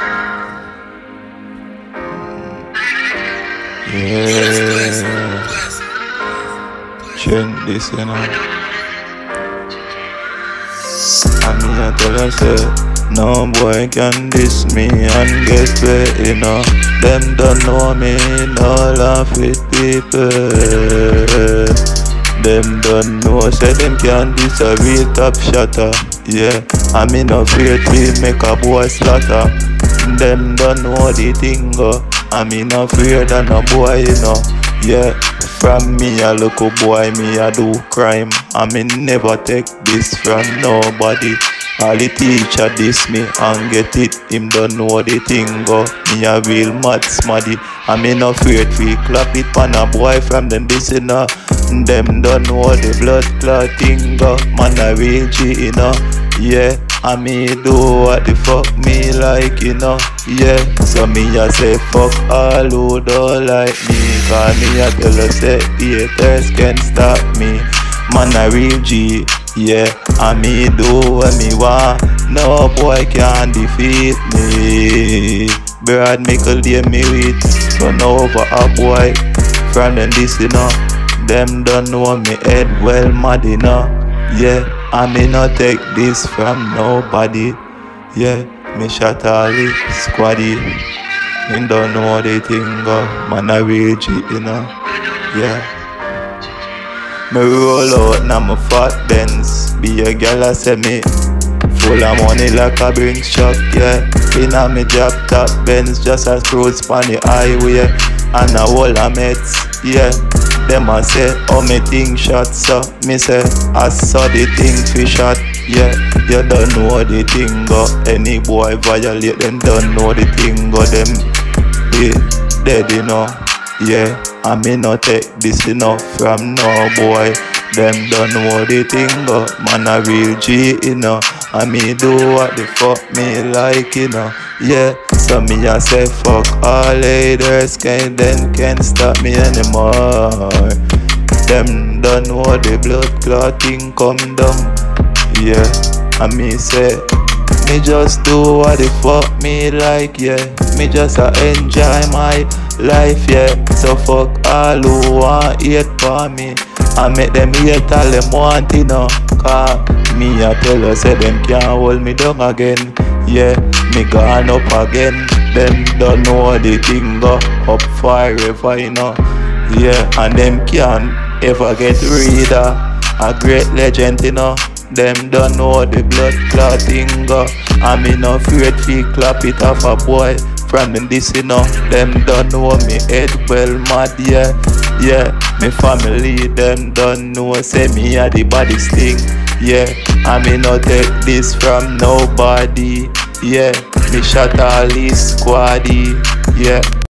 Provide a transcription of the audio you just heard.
Yeah, change this, you know. And me I tell her say, no boy can diss me and get wet, you know. Them don't know me, no laugh with people. Them don't know, say them can diss a real top shotter. Yeah, I mean no fear to make a boy slaughter. Them don't know the thing go. I mean no fear than a boy, you know. Yeah, from me a local boy, me a do crime. I mean never take this from nobody. All the teacher diss me and get it. Him don't know the thing go. Me a real mad smaddy. I mean no afraid we clap it pan a boy from them this, you know. Them don't know the blood clot thing go. Man a real G, you know. Yeah, I me do what the fuck me like, you know. Yeah, so me a say fuck all who don't like me. Cause me a tell her say haters can't stop me. Man a real G, yeah, I me do what me want. No boy can defeat me. Brad Mickle dey me with, turn over a boy from them this, you know. Them don't know me head well mad, you know. Yeah, I may not take this from nobody. Yeah, me shot all the squaddy. Me don't know the thing go. Man a real G, you know. Yeah. Me roll out now my fat Benz. Be a girl a say me full of money like a Brinks truck, yeah. Inna me drop top Benz, just a cruise pon the highway. And a whole of mates, yeah. Them a say, oh me thing shot, so me say, I saw the thing fi shot, yeah. You don't know the thing go. Any boy violate them, don't know the thing go. Them be dead, you know. Yeah, I may not take this enough from no boy. Them don't know the thing go. Man a real G, you know. I me do what the fuck me like, you know. Yeah, so me a say fuck all haters, them can't stop me anymore. Them don't know the blood clotting come down. Yeah, I me say me just do what the fuck me like, yeah. Me just enjoy my life, yeah. So fuck all who want hate for me. I make them hate all them want, you know. Cause me a tell her say them can't hold me down again. Yeah, me gone up again. Them don't know the thing go up forever, you know. Yeah, and them can't ever get rid of a great legend, you know. Them don't know the blood clotting go. I me no afraid fi clap it off a boy from them this, you know. Them don't know me head well mad, yeah. Yeah, me family them don't know say me a the baddest thing. Yeah, I me no take this from nobody. Yeah, me shot all this squaddy. Yeah.